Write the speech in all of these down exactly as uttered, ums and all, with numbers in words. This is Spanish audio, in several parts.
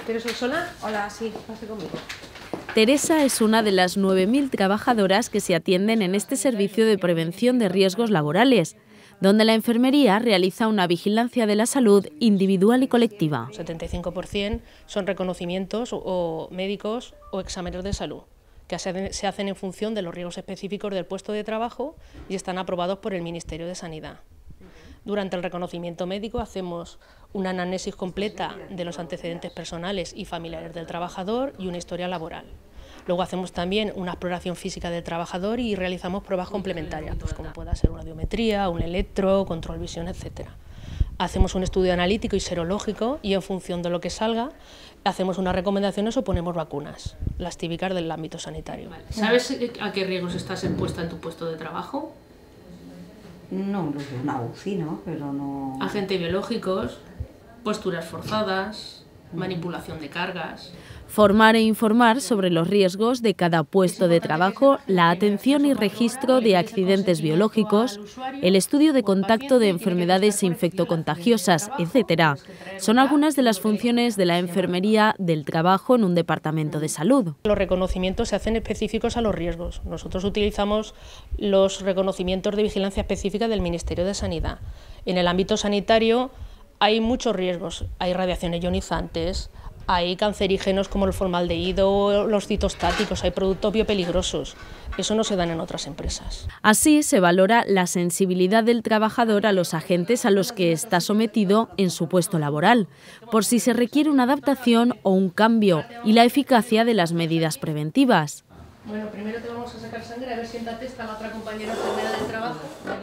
¿Teresa sola? Hola, sí, pase conmigo. Teresa es una de las nueve mil trabajadoras que se atienden en este servicio de prevención de riesgos laborales, donde la enfermería realiza una vigilancia de la salud individual y colectiva. setenta y cinco por cien son reconocimientos o médicos o exámenes de salud, que se hacen en función de los riesgos específicos del puesto de trabajo y están aprobados por el Ministerio de Sanidad. Durante el reconocimiento médico hacemos una anamnesis completa de los antecedentes personales y familiares del trabajador y una historia laboral. Luego hacemos también una exploración física del trabajador y realizamos pruebas complementarias, pues como pueda ser una audiometría, un electro, control visión, etcétera. Hacemos un estudio analítico y serológico y en función de lo que salga hacemos unas recomendaciones o ponemos vacunas, las típicas del ámbito sanitario. ¿Sabes a qué riesgos estás expuesta en tu puesto de trabajo? No, los de una U C I, ¿no? Pero no... Agentes biológicos, posturas forzadas, manipulación de cargas... Formar e informar sobre los riesgos de cada puesto de trabajo, la atención y registro de accidentes biológicos, el estudio de contacto de enfermedades infectocontagiosas, etcétera. Son algunas de las funciones de la enfermería del trabajo en un departamento de salud. Los reconocimientos se hacen específicos a los riesgos. Nosotros utilizamos los reconocimientos de vigilancia específica del Ministerio de Sanidad. En el ámbito sanitario hay muchos riesgos, hay radiaciones ionizantes, hay cancerígenos como el formaldehído o los citostáticos, hay productos biopeligrosos. Eso no se dan en otras empresas. Así se valora la sensibilidad del trabajador a los agentes a los que está sometido en su puesto laboral, por si se requiere una adaptación o un cambio, y la eficacia de las medidas preventivas. Bueno, primero te vamos a sacar sangre, a ver, siéntate, está la otra compañera enfermera del trabajo.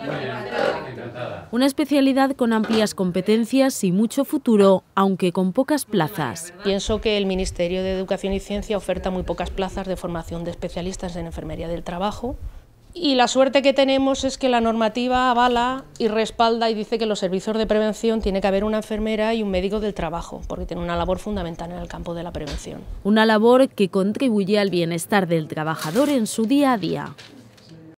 Una especialidad con amplias competencias y mucho futuro, aunque con pocas plazas. Pienso que el Ministerio de Educación y Ciencia oferta muy pocas plazas de formación de especialistas en enfermería del trabajo. Y la suerte que tenemos es que la normativa avala y respalda y dice que en los servicios de prevención tiene que haber una enfermera y un médico del trabajo, porque tiene una labor fundamental en el campo de la prevención. Una labor que contribuye al bienestar del trabajador en su día a día.